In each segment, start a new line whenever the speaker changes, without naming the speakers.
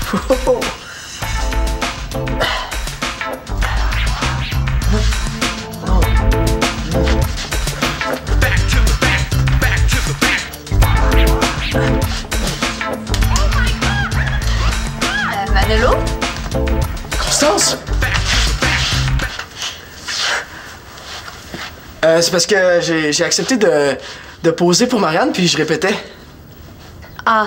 Manolo?
Constance? C'est parce que j'ai accepté de poser pour Marianne, puis je répétais.
Ah.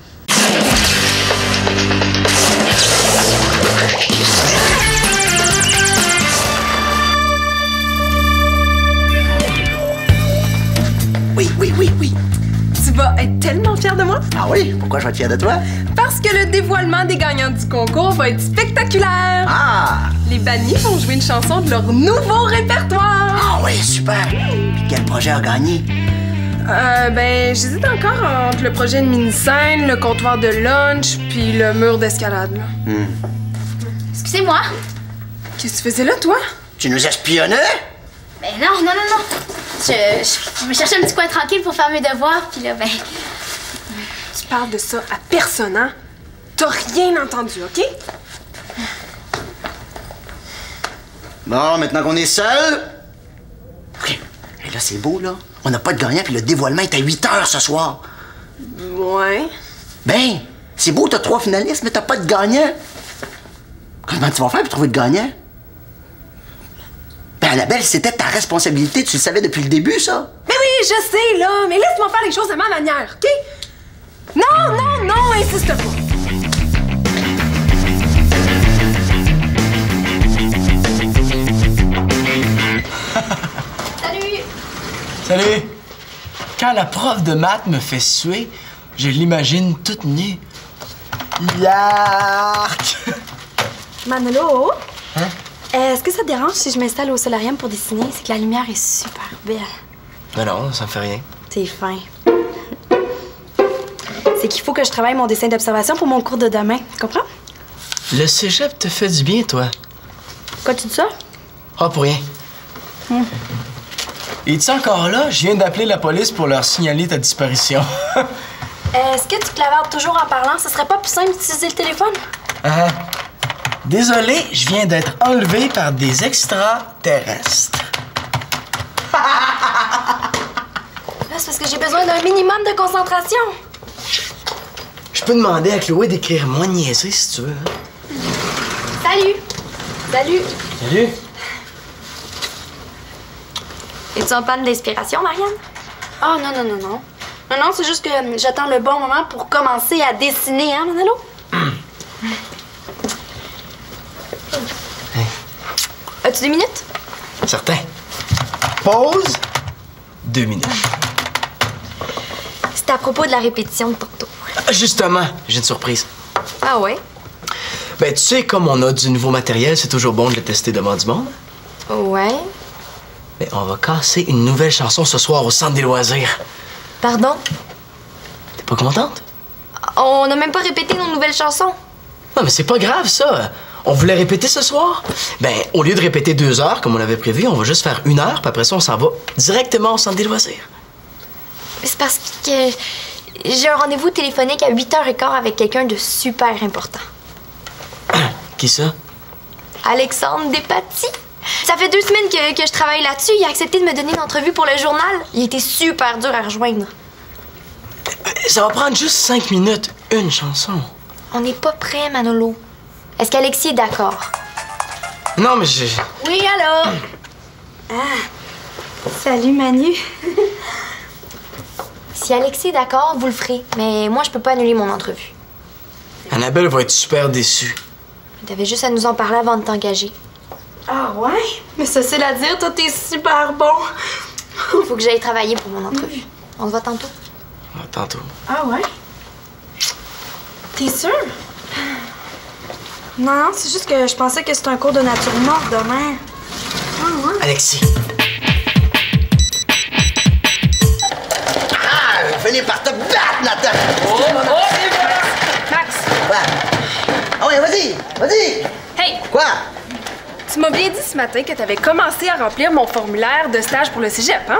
Oui.
Tu vas être tellement fière de moi?
Ah oui? Pourquoi je vais être fier de toi?
Parce que le dévoilement des gagnants du concours va être spectaculaire!
Ah!
Les bannis vont jouer une chanson de leur nouveau répertoire!
Ah oui, super! Puis quel projet a gagné?
J'hésite encore entre le projet de mini-scène, le comptoir de lunch, puis le mur d'escalade, là.
Excusez-moi.
Qu'est-ce que tu faisais là, toi?
Tu nous espionnais?
Ben non. Je me cherchais un petit coin tranquille pour faire mes devoirs, puis là, ben...
Tu parles de ça à personne, hein? T'as rien entendu, OK?
Bon, maintenant qu'on est seuls... OK. Et là, c'est beau, là. On n'a pas de gagnant, puis le dévoilement est à 8h ce soir.
Ouais.
Ben, c'est beau, t'as 3 finalistes, mais t'as pas de gagnant. Comment tu vas faire pour trouver de gagnant? Ben, Annabelle, c'était ta responsabilité. Tu le savais depuis le début, ça.
Mais oui, je sais, là, mais laisse-moi faire les choses de ma manière, OK? Non, insiste pas.
Salut! Quand la prof de maths me fait suer, je l'imagine toute nue. Yark!
Manolo?
Hein?
Est-ce que ça te dérange si je m'installe au solarium pour dessiner? C'est que la lumière est super belle.
Ben non, ça me fait rien.
T'es fin. C'est qu'il faut que je travaille mon dessin d'observation pour mon cours de demain. Tu comprends?
Le cégep te fait du bien, toi.
Pourquoi tu dis ça?
Ah, pour rien. Es-tu encore là? Je viens d'appeler la police pour leur signaler ta disparition.
Est-ce que tu clavardes toujours en parlant? Ce serait pas plus simple d'utiliser le téléphone?
Désolé, je viens d'être enlevé par des extraterrestres.
Là, c'est parce que j'ai besoin d'un minimum de concentration.
Je peux demander à Chloé d'écrire moins de niaiseries si tu veux. Hein?
Salut!
Salut!
Es-tu en panne d'inspiration, Marianne? Ah, non. Non, c'est juste que j'attends le bon moment pour commencer à dessiner, hein, Manolo?
Hey.
As-tu 2 minutes?
Certain. Pause. 2 minutes.
C'est à propos de la répétition de tantôt.
Justement, j'ai une surprise.
Ah ouais?
Ben, tu sais, comme on a du nouveau matériel, c'est toujours bon de le tester devant du monde.
Ouais.
Ben, on va casser une nouvelle chanson ce soir au Centre des loisirs.
Pardon?
T'es pas contente?
On n'a même pas répété nos nouvelles chansons.
Non, mais c'est pas grave, ça. On voulait répéter ce soir. Ben, au lieu de répéter 2 heures, comme on avait prévu, on va juste faire 1 heure, puis après ça, on s'en va directement au Centre des loisirs.
C'est parce que j'ai un rendez-vous téléphonique à 8h15 avec quelqu'un de super important.
Qui ça?
Alexandre Despatie. Ça fait 2 semaines que je travaille là-dessus. Il a accepté de me donner une entrevue pour le journal. Il était super dur à rejoindre.
Ça va prendre juste 5 minutes. Une chanson.
On n'est pas prêt, Manolo. Est-ce qu'Alexis est d'accord?
Non, mais j'ai...
Oui, allô? Salut, Manu. Si Alexis est d'accord, vous le ferez. Mais moi, je peux pas annuler mon entrevue.
Annabelle va être super déçue.
T'avais juste à nous en parler avant de t'engager. Ah ouais? Mais ça, c'est à dire, toi, t'es super bon. Faut que j'aille travailler pour mon entrevue. On se voit tantôt.
Ah, tantôt.
Ah ouais? T'es sûre? Non, c'est juste que je pensais que c'était un cours de nature morte demain. Ah ouais?
Alexis.
Finis par te battre, Nathan!
Max!
Quoi? Ah ouais, vas-y!
Hey!
Quoi?
Tu m'as bien dit ce matin que t'avais commencé à remplir mon formulaire de stage pour le cégep, hein?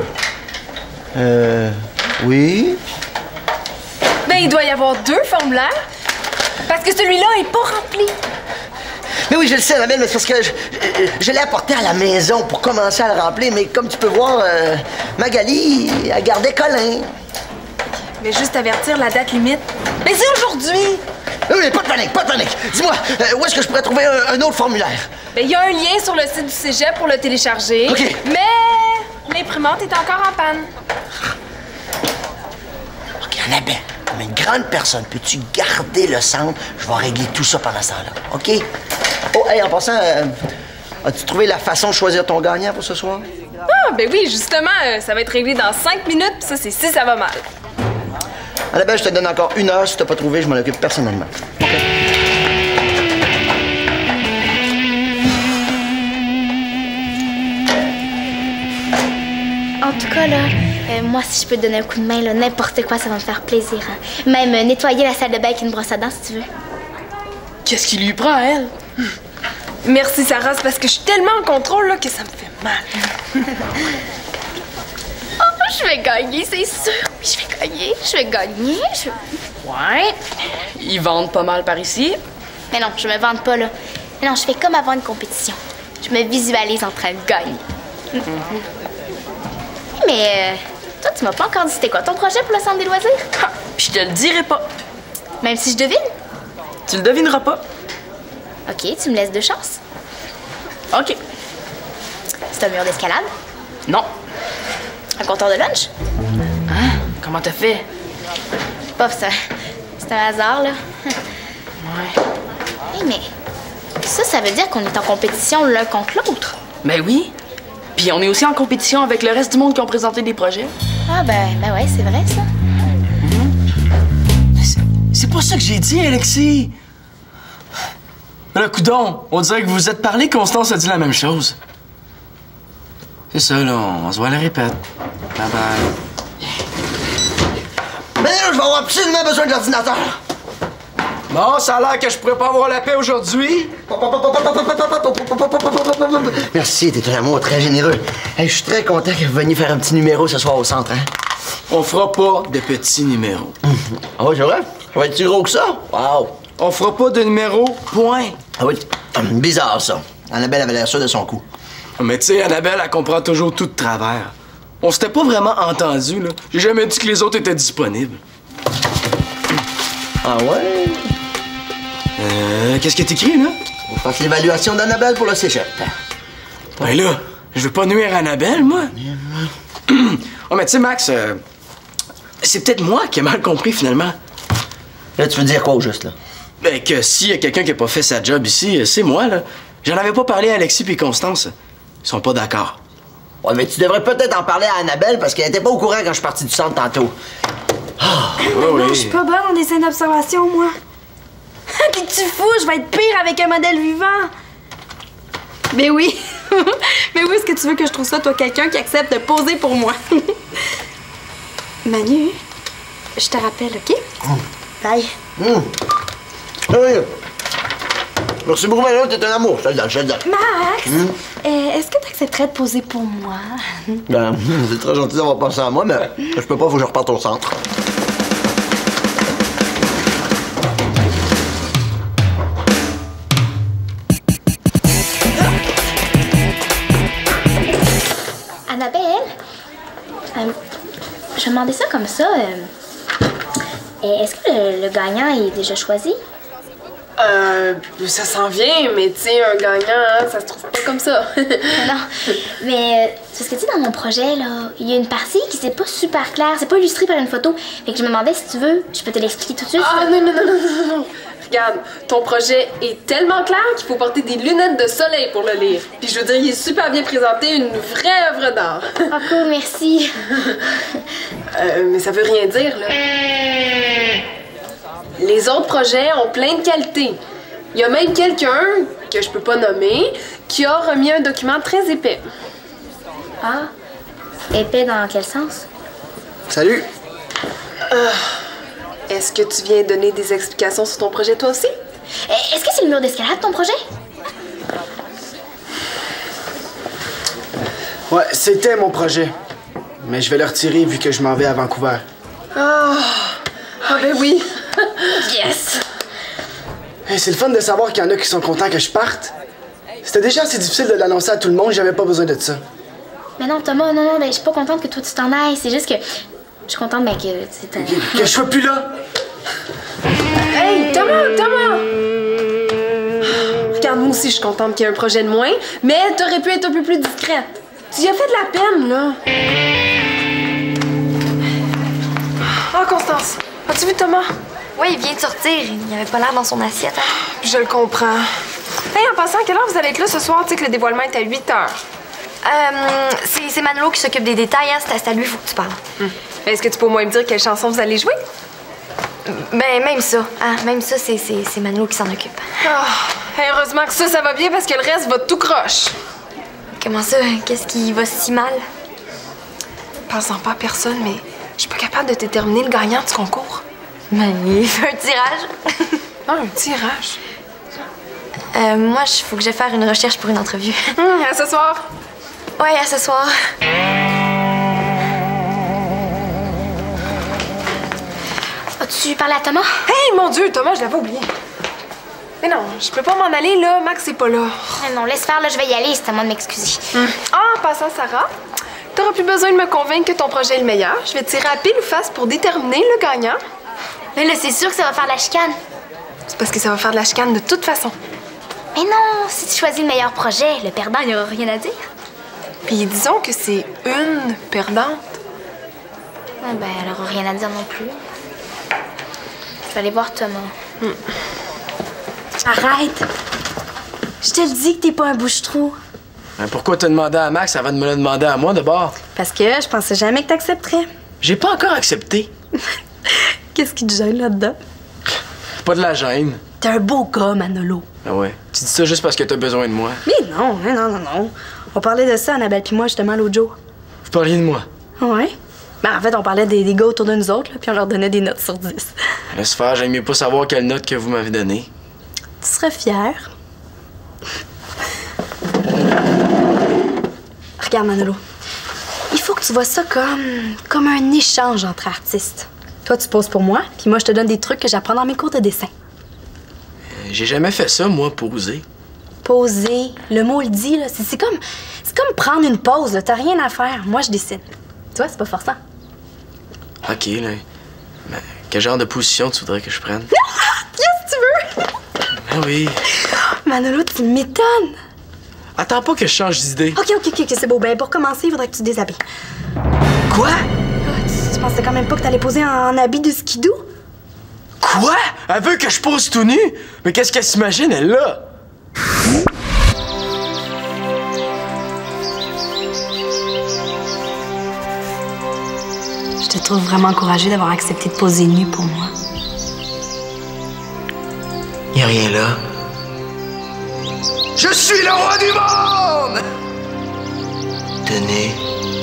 Oui?
Ben, il doit y avoir 2 formulaires. Parce que celui-là est pas rempli.
Mais oui, je le sais, Annabelle, mais c'est parce que je l'ai apporté à la maison pour commencer à le remplir, mais comme tu peux voir, Magali a gardé Colin.
Mais juste avertir la date limite. Mais c'est aujourd'hui!
Oui, pas de panique, pas de panique. Dis-moi, où est-ce que je pourrais trouver un autre formulaire?
Ben, il y a un lien sur le site du cégep pour le télécharger.
OK.
Mais l'imprimante est encore en panne.
OK, Annabelle, comme une grande personne, peux-tu garder le centre? Je vais régler tout ça pendant ce temps-là, OK? Oh, hey, en passant, as-tu trouvé la façon de choisir ton gagnant pour ce soir?
Ah, ben oui, justement, ça va être réglé dans 5 minutes, puis ça, c'est si ça va mal.
Annabelle, je te donne encore 1 heure. Si t'as pas trouvé, je m'en occupe personnellement. OK?
En tout cas, là, moi, si je peux te donner un coup de main, là, n'importe quoi, ça va me faire plaisir. Hein. Même nettoyer la salle de bain avec une brosse à dents, si tu veux.
Qu'est-ce qui lui prend à elle?
Merci, Sarah, c'est parce que je suis tellement en contrôle là, que ça me fait mal.
Oh, je vais gagner, c'est sûr. Oui, je vais gagner.
Ouais. Ils vendent pas mal par ici.
Mais non, je me vante pas, là. Mais non, je fais comme avant une compétition. Je me visualise en train de gagner. Mais toi, tu m'as pas encore dit c'était quoi ton projet pour le centre des loisirs?
Ha! Puis je te le dirai pas.
Même si je devine?
Tu le devineras pas.
OK, tu me laisses 2 chances.
OK.
C'est un mur d'escalade?
Non.
Un comptoir de lunch?
Hein? Comment t'as fait?
Pas ça. C'est un hasard, là.
Ouais.
Hey, mais ça veut dire qu'on est en compétition l'un contre l'autre.
Ben oui. Puis on est aussi en compétition avec le reste du monde qui ont présenté des projets.
Ah, ben ouais, c'est vrai, ça.
C'est pas ça que j'ai dit, Alexis! Mais là, coudonc, on dirait que vous vous êtes parlé, Constance a dit la même chose. C'est ça, là, on se voit à la répète. Bye bye.
Mais là, je vais avoir absolument besoin de l'ordinateur.
Bon, ça a l'air que je pourrais pas avoir la paix aujourd'hui.
Merci, t'es un amour très généreux. Hey, je suis très content que vous veniez faire un petit numéro ce soir au centre, hein?
On fera pas de petits numéros.
Ah oui, c'est vrai? Ça va être si gros que ça? Wow!
On fera pas de numéros, point.
Ah oui, bizarre, ça. Annabelle avait l'air sûre de son coup.
Mais tu sais, Annabelle, elle comprend toujours tout de travers. On s'était pas vraiment entendus, là. J'ai jamais dit que les autres étaient disponibles.
Ah ouais?
Qu'est-ce que t'écris, là?
On fasse l'évaluation d'Annabelle pour le cégep.
Ben là, je veux pas nuire à Annabelle, moi. Oh, mais tu sais, Max, c'est peut-être moi qui ai mal compris, finalement.
Là, tu veux dire quoi, au juste, là?
Ben, que s'il y a quelqu'un qui a pas fait sa job ici, c'est moi, là. J'en avais pas parlé à Alexis puis Constance. Ils sont pas d'accord.
Ouais, mais tu devrais peut-être en parler à Annabelle parce qu'elle était pas au courant quand je suis parti du centre tantôt.
Non, je suis pas bonne en dessin d'observation, moi. Pis tu fous, je vais être pire avec un modèle vivant. Mais oui. Mais oui, est-ce que tu veux que je trouve ça, toi, quelqu'un qui accepte de poser pour moi? Manu, je te rappelle, OK?
Bye.
Oui. Merci beaucoup, Manu, t'es un amour. Je te le donne.
Max, est-ce que tu accepterais de poser pour moi?
Ben, c'est très gentil d'avoir pensé à moi, mais je peux pas, faut que je reparte au centre.
Annabelle, je me demandais ça comme ça. Est-ce que le gagnant est déjà choisi?
Ça s'en vient, mais tu sais, un gagnant, hein, ça se trouve pas comme ça.
Non, mais c'est ce que tu dis dans mon projet, là. Il y a une partie qui c'est pas super claire, c'est pas illustré par une photo. Fait que je me demandais si tu veux, je peux te l'expliquer tout de suite.
Ah non. Regarde, ton projet est tellement clair qu'il faut porter des lunettes de soleil pour le lire. Puis je veux dire, il est super bien présenté, une vraie œuvre d'art.
Ah, cool, merci.
Mais ça veut rien dire, là. Les autres projets ont plein de qualités. Il y a même quelqu'un, que je peux pas nommer, qui a remis un document très épais.
Ah, épais dans quel sens?
Salut.
Est-ce que tu viens donner des explications sur ton projet toi aussi?
Est-ce que c'est le mur d'escalade, ton projet?
Ouais, c'était mon projet. Mais je vais le retirer vu que je m'en vais à Vancouver.
Ah ben oui.
Yes!
Hey, c'est le fun de savoir qu'il y en a qui sont contents que je parte. C'était déjà assez difficile de l'annoncer à tout le monde, j'avais pas besoin de ça.
Mais non, Thomas, non, ben, je suis pas contente que toi tu t'en ailles. C'est juste que je suis contente, ben, que c'est un...
Que je sois plus là!
Hey, Thomas! Regarde, moi aussi, je suis contente qu'il y ait un projet de moins, mais t'aurais pu être un peu plus discrète. Tu y as fait de la peine, là. Oh, Constance, as-tu vu Thomas?
Oui, il vient de sortir. Il n'avait pas l'air dans son assiette. Hein?
Je le comprends. Hey, en passant, à quelle heure vous allez être là ce soir? Tu sais que le dévoilement est à 8 h.
C'est Manolo qui s'occupe des détails. Hein? C'est à lui, il faut que tu parles.
Est-ce que tu peux au moins me dire quelle chanson vous allez jouer?
Ben, même ça. Hein? Même ça, c'est Manolo qui s'en occupe.
Oh, heureusement que ça va bien parce que le reste va tout croche.
Comment ça? Qu'est-ce qui va si mal?
Pense-en pas à personne, mais je suis pas capable de déterminer le gagnant du concours.
Ben, il fait un tirage.
Ah, un tirage?
Moi, il faut que j'aille faire une recherche pour une entrevue.
À ce soir.
Ouais, à ce soir.
As-tu parlé à Thomas?
Hey, mon Dieu, Thomas, je l'avais oublié. Mais non, je peux pas m'en aller, là. Max est pas là.
Non, laisse faire, là, je vais y aller, c'est à moi de m'excuser.
Ah, en passant, Sarah, t'auras plus besoin de me convaincre que ton projet est le meilleur. Je vais tirer à pile ou face pour déterminer le gagnant.
Mais là, c'est sûr que ça va faire de la chicane.
C'est parce que ça va faire de la chicane de toute façon.
Mais non, si tu choisis le meilleur projet, le perdant, il aura rien à dire.
Puis disons que c'est une perdante.
Ben, elle aura rien à dire non plus. Je vais aller voir Thomas.
Arrête! Je te le dis que t'es pas un bouche-trou.
Ben, pourquoi t'as demandé à Max avant de me le demander à moi d'abord?
Parce que je pensais jamais que t'accepterais.
J'ai pas encore accepté.
Qu'est-ce qui te gêne là-dedans?
Pas de la gêne.
T'es un beau gars, Manolo.
Ah ouais. Tu dis ça juste parce que t'as besoin de moi.
Mais non, non. On parlait de ça, Annabelle puis moi, justement, l'autre jour.
Vous parliez de moi.
Ouais. Ben, en fait, on parlait des gars autour de nous autres, là, puis on leur donnait des notes sur 10.
Laisse faire, j'aime mieux pas savoir quelle note que vous m'avez donnée.
Tu serais fier. Regarde, Manolo. Il faut que tu vois ça comme un échange entre artistes. Toi, tu poses pour moi, puis moi, je te donne des trucs que j'apprends dans mes cours de dessin.
J'ai jamais fait ça, moi, poser.
Poser, le mot le dit, là. C'est comme prendre une pause, là. T'as rien à faire. Moi, je dessine. Tu vois, c'est pas forçant.
OK, là. Mais quel genre de position tu voudrais que je prenne?
Qu'est-ce que tu veux?
Ben oui.
Manolo, tu m'étonnes.
Attends pas que je change d'idée.
OK, c'est beau. Ben, pour commencer, il faudrait que tu te déshabilles.
Quoi?
Tu pensais quand même pas que t'allais poser en habit de skidoo?
Quoi? Elle veut que je pose tout nu? Mais qu'est-ce qu'elle s'imagine, elle, là?
Je te trouve vraiment courageux d'avoir accepté de poser nu pour moi.
Y a rien là. Je suis le roi du monde! Tenez.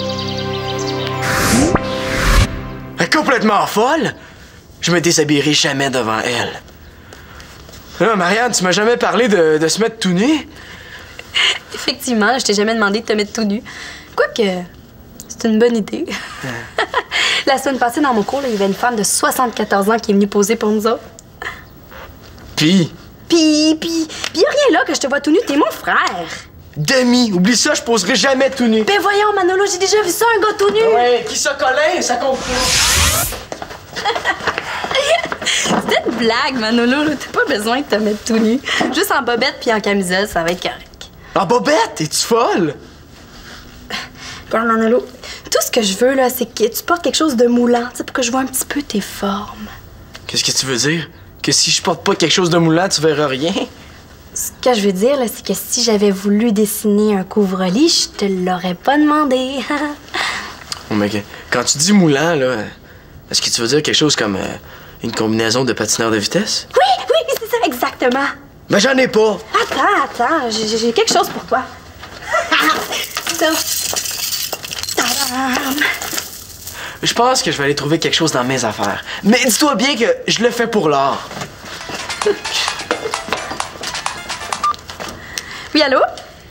Elle est complètement folle! Je me déshabillerai jamais devant elle. Là, Marianne, tu m'as jamais parlé de se mettre tout nu?
Effectivement, je t'ai jamais demandé de te mettre tout nu. Quoique, c'est une bonne idée. La semaine passée, dans mon cours, là, il y avait une femme de 74 ans qui est venue poser pour nous autres.
Puis
y a rien là que je te vois tout nu, t'es mon frère.
Demi, oublie ça, je poserai jamais tout nu.
Ben voyons, Manolo, j'ai déjà vu ça, un gars tout nu.
Ouais, qui ça Colin, ça compte pas.
C'était une blague, Manolo, là. T'as pas besoin de te mettre tout nu. Juste en bobette puis en camisole, ça va être correct.
En bobette, es-tu folle?
Regarde, Manolo, tout ce que je veux, là, c'est que tu portes quelque chose de moulant, tu sais, pour que je vois un petit peu tes formes.
Qu'est-ce que tu veux dire? Que si je porte pas quelque chose de moulant, tu verras rien?
Ce que je veux dire, là, c'est que si j'avais voulu dessiner un couvre-lit, je te l'aurais pas demandé.
Oh, mais quand tu dis moulant, là, est-ce que tu veux dire quelque chose comme une combinaison de patineurs de vitesse?
Oui, c'est ça, exactement.
Ben, j'en ai pas.
Attends, j'ai quelque chose pour toi. Ça. Tadam!
Je pense que je vais aller trouver quelque chose dans mes affaires. Mais dis-toi bien que je le fais pour l'art.
Oui, allô?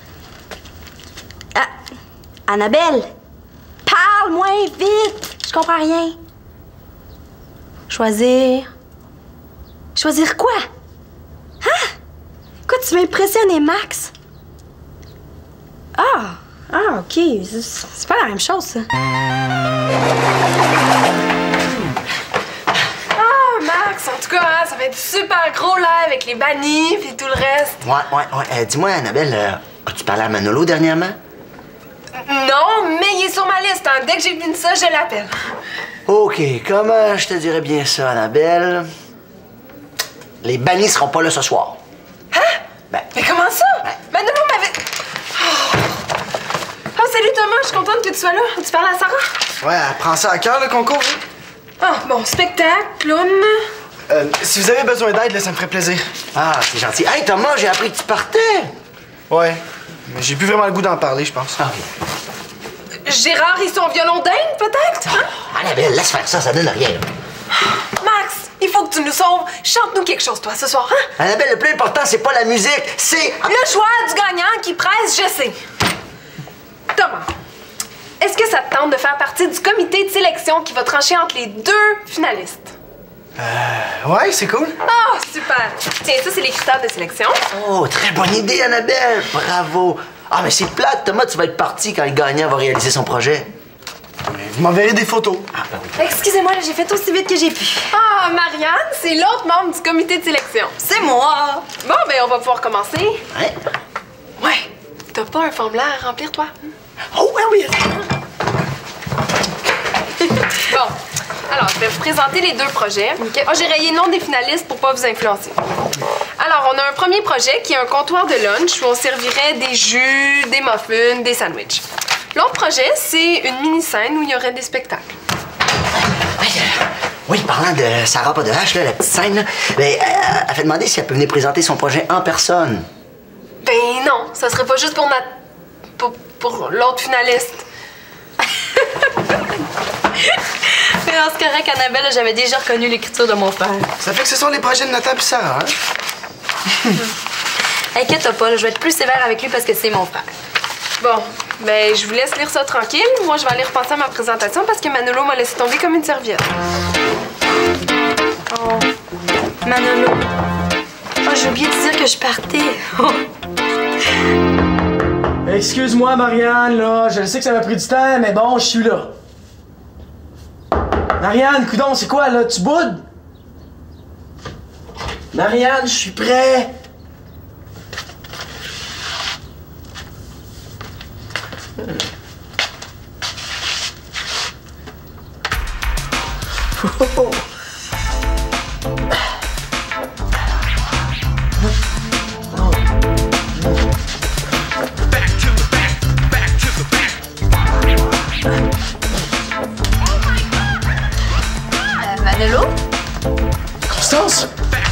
Ah, Annabelle! Parle moins vite! Je comprends rien. Choisir. Choisir quoi? Hein? Tu veux impressionner Max? Ah, OK. C'est pas la même chose, ça.
Max, en tout cas, hein, ça va être super gros là, avec les bannis et tout le reste.
Ouais. Dis-moi, Annabelle, as-tu parlé à Manolo dernièrement?
Non, mais il est sur ma liste. Hein. Dès que j'ai fini ça, je l'appelle.
OK, comment je te dirais bien ça, Annabelle? Les bannis seront pas là ce soir.
Hein?
Ben.
Mais comment ça? Manolo m'avait... Oh, salut Thomas, je suis contente que tu sois là. Tu parles à Sarah?
Ouais, elle prend ça à cœur, le concours.
Ah, bon, spectacle, clown.
Si vous avez besoin d'aide, là, ça me ferait plaisir.
Ah, c'est gentil. Hey, Thomas, j'ai appris que tu partais.
Ouais, mais j'ai plus vraiment le goût d'en parler, je pense.
Ah,
Gérard et son violon d'Inde, peut-être? Hein?
Annabelle, laisse faire ça donne rien.
Max, il faut que tu nous sauves. Chante-nous quelque chose, toi, ce soir, hein?
Annabelle, le plus important, c'est pas la musique, c'est...
Le choix du gagnant qui presse, je sais. Thomas, est-ce que ça te tente de faire partie du comité de sélection qui va trancher entre les deux finalistes?
Ouais, c'est cool.
Oh, super! Tiens, ça, c'est les critères de sélection.
Oh, très bonne idée, Annabelle. Bravo. Ah, mais c'est plate, Thomas, tu vas être parti quand le gagnant va réaliser son projet.
Mais vous m'enverrez des photos.
Ah, ben oui.
Excusez-moi, là, j'ai fait aussi vite que j'ai pu.
Ah, Marianne, c'est l'autre membre du comité de sélection.
C'est moi!
Bon, ben, on va pouvoir commencer.
Hein?
Ouais. T'as pas un formulaire à remplir, toi?
Oh, oui.
Bon. Alors, je vais vous présenter les deux projets. Okay. Oh, j'ai rayé le nom des finalistes pour pas vous influencer. Alors, on a un premier projet qui est un comptoir de lunch où on servirait des jus, des muffins, des sandwichs. L'autre projet, c'est une mini-scène où il y aurait des spectacles.
Oui, parlant de Sarah pas de H, là, la petite scène, là, ben, elle fait demander si elle peut venir présenter son projet en personne.
Ben non, ça serait pas juste pour l'autre finaliste.
Mais en ce correct, Annabelle, j'avais déjà reconnu l'écriture de mon père.
Ça fait que ce sont les projets de Nathan et Sarah, hein?
Inquiète-toi pas, je vais être plus sévère avec lui parce que c'est mon frère.
Bon, ben je vous laisse lire ça tranquille. Moi, je vais aller repenser à ma présentation parce que Manolo m'a laissé tomber comme une serviette.
Oh, Manolo. Oh, j'ai oublié de dire que je partais.
Excuse-moi, Marianne, là. Je sais que ça m'a pris du temps, mais bon, je suis là. Marianne, coudonc, c'est quoi, là? Tu boudes? Marianne, je suis prêt. Oh.
Manolo?
Constance?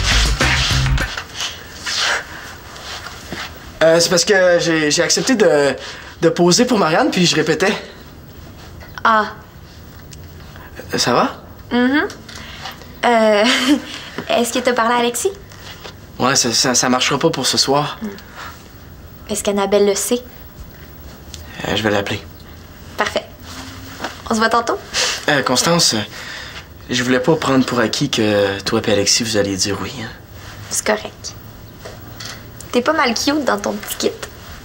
C'est parce que j'ai accepté de poser pour Marianne, puis je répétais.
Ah.
Ça va?
Est-ce que t'as parlé à Alexis?
Ouais, ça marchera pas pour ce soir.
Est-ce qu'Annabelle le sait?
Je vais l'appeler.
Parfait. On se voit tantôt?
Constance, je voulais pas prendre pour acquis que toi et Alexis, vous alliez dire oui. Hein?
C'est correct. T'es pas mal cute dans ton petit kit.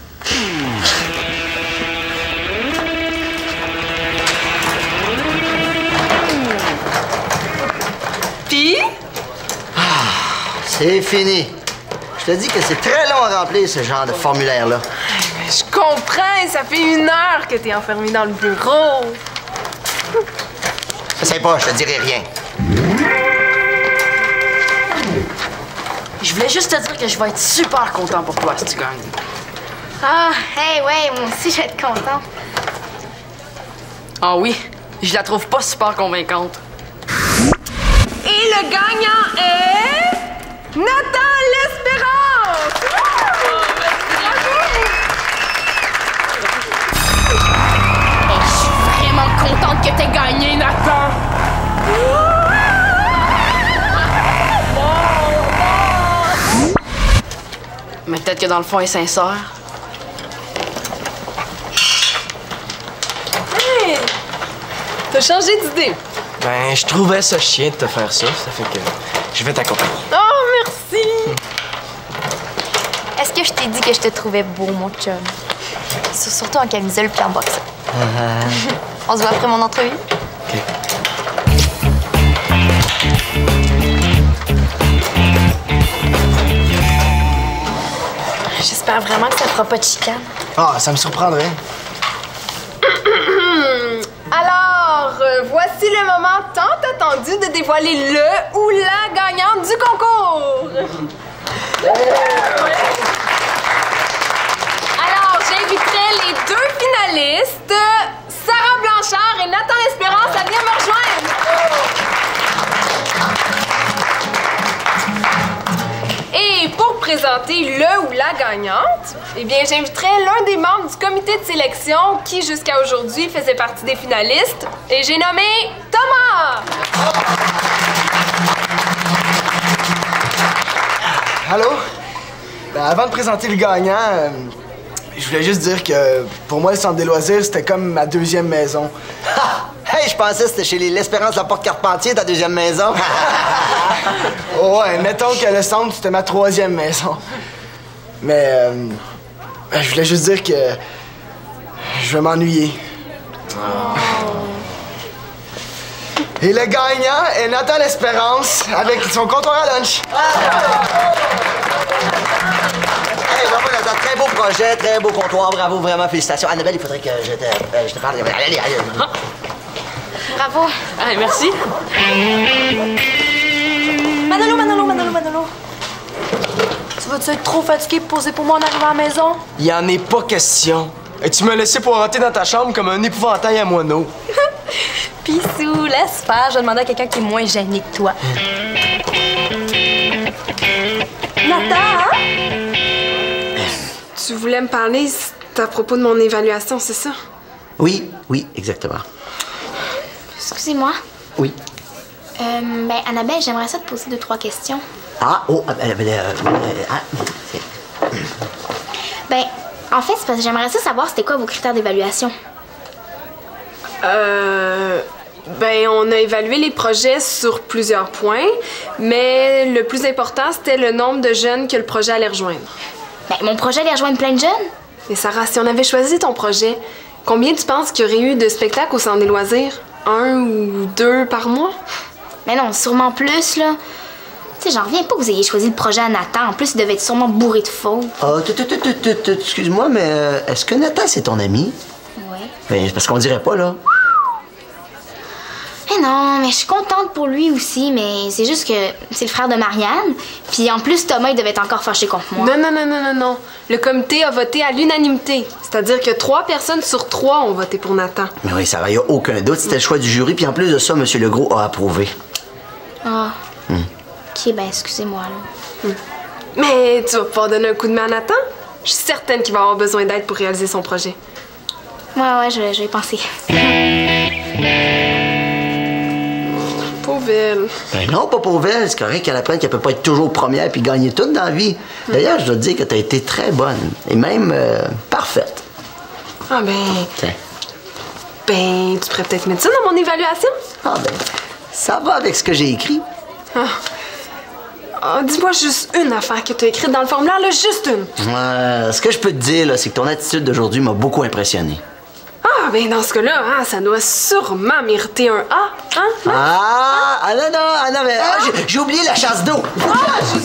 Puis?
C'est fini. Je te dis que c'est très long à remplir, ce genre de formulaire-là.
Je comprends, ça fait 1 heure que t'es enfermé dans le bureau.
Essaye pas, je te dirai rien.
Je voulais juste te dire que je vais être super content pour toi si tu gagnes.
Ah, hey, ouais, moi aussi, je vais être contente.
Ah oui, je la trouve pas super convaincante.
Et le gagnant est... Nathan L'Espérance!
Je suis vraiment contente que t'aies gagné, Nathan! Mais peut-être que dans le fond, elle est sincère.
Hey! T'as changé d'idée.
Ben, je trouvais ça chiant de te faire ça. Ça fait que je vais t'accompagner.
Oh, merci!
Est-ce que je t'ai dit que je te trouvais beau, mon chum. Surtout en camisole puis en boxe. On se voit après mon entrevue?
OK.
J'espère vraiment que ça fera pas de chicane.
Ah, ça me surprendrait.
Alors, voici le moment tant attendu de dévoiler le ou la gagnante du concours. Alors, j'inviterai les deux finalistes, Sarah Blanchard et Nathan Espérance, à venir me rejoindre. Et pour présenter le ou la gagnante, eh bien, j'inviterai l'un des membres du comité de sélection qui, jusqu'à aujourd'hui, faisait partie des finalistes. Et j'ai nommé Thomas!
Allô? Ben, avant de présenter le gagnant, je voulais juste dire que pour moi, le centre des loisirs, c'était comme ma deuxième maison.
Hey, je pensais que c'était chez l'Espérance de la Porte-Carpentier, ta deuxième maison.
Ouais, mettons que le centre, c'était ma troisième maison. Mais je voulais juste dire que je vais m'ennuyer. Et le gagnant est Nathan l'Espérance avec son comptoir à lunch.
Hey, bravo, Nathan. Très beau projet, très beau comptoir. Bravo, vraiment, félicitations. Annabelle, il faudrait que je te parle. Allez.
Bravo.
Ah, merci.
Manolo. Tu vas-tu être trop fatigué pour poser pour moi en arrivant à la maison?
Il en est pas question. Et tu m'as laissé pour rentrer dans ta chambre comme un épouvantail à moineaux.
Pissou, laisse faire. Je vais demander à quelqu'un qui est moins gêné que toi. Nathan, hein?
Tu voulais me parler, c'est à propos de mon évaluation, c'est ça?
Oui, exactement.
Excusez-moi.
Oui.
Ben, Annabelle, j'aimerais ça te poser 2-3 questions. Ben, en fait, c'est parce que j'aimerais ça savoir c'était quoi vos critères d'évaluation.
Ben, on a évalué les projets sur plusieurs points, mais le plus important, c'était le nombre de jeunes que le projet allait rejoindre.
Ben, mon projet allait rejoindre plein de jeunes.
Mais Sarah, si on avait choisi ton projet, combien tu penses qu'il y aurait eu de spectacles au centre des loisirs? 1 ou 2 par mois?
Mais non, sûrement plus, là. Tu sais, j'en reviens pas que vous ayez choisi le projet à Nathan. En plus, il devait être sûrement bourré de fautes.
Excuse-moi, mais est-ce que Nathan, c'est ton ami?
Ouais.
Ben, c'est parce qu'on dirait pas, là.
Eh non, mais je suis contente pour lui aussi, mais c'est juste que c'est le frère de Marianne. Puis en plus, Thomas, il devait être encore fâché contre moi.
Non. Le comité a voté à l'unanimité. C'est-à-dire que 3 personnes sur 3 ont voté pour Nathan.
Mais oui, ça va, y a aucun doute. C'était le choix du jury. Puis en plus de ça, M. Legros a approuvé.
Ah. OK, ben excusez-moi, là.
Mais tu vas pouvoir donner un coup de main à Nathan? Je suis certaine qu'il va avoir besoin d'aide pour réaliser son projet.
Ouais, je vais y penser.
Pauvre elle.
Ben non, pas pauvre elle. C'est correct qu'elle apprenne qu'elle peut pas être toujours première puis gagner tout dans la vie. D'ailleurs, je dois te dire que t'as été très bonne. Et même parfaite.
Ah ben...
Tiens.
Ben, tu pourrais peut-être mettre ça dans mon évaluation?
Ah ben, ça va avec ce que j'ai écrit.
Dis-moi juste une affaire que tu as écrite dans le formulaire, là, juste une.
Ce que je peux te dire, là, c'est que ton attitude d'aujourd'hui m'a beaucoup impressionné.
Ah, ben dans ce cas-là, ça doit sûrement mériter un A, hein?
Non, mais j'ai oublié la chasse d'eau.
Juste